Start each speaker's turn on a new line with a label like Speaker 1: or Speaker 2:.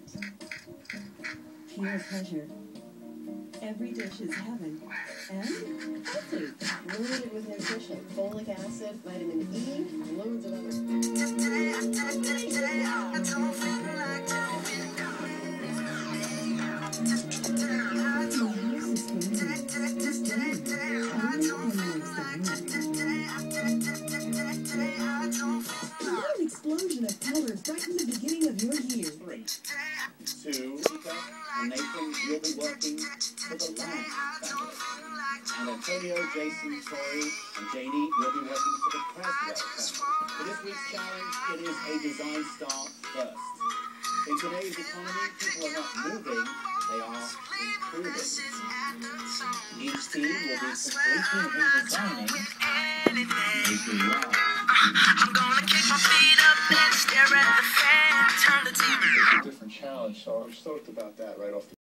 Speaker 1: Pure pleasure. Every dish is heaven. And healthy.
Speaker 2: Loaded with nutrition, folic acid, vitamin E, and loads of other.
Speaker 1: What an explosion of colors right from the beginning of your year.
Speaker 3: 3, 2, and Nathan, you'll be working for the Lamb family. And Antonio, Jason, Tori, and Janie, you'll be working for the Creswell family. For this week's challenge, it is a design start first. In today's economy, people are not moving, they are improving. Each team will be completely redesigning a garage.
Speaker 4: I'm gonna kick my feet up and stare at the fan, turn the TV.
Speaker 5: It's a different challenge, so I was stoked about that right off the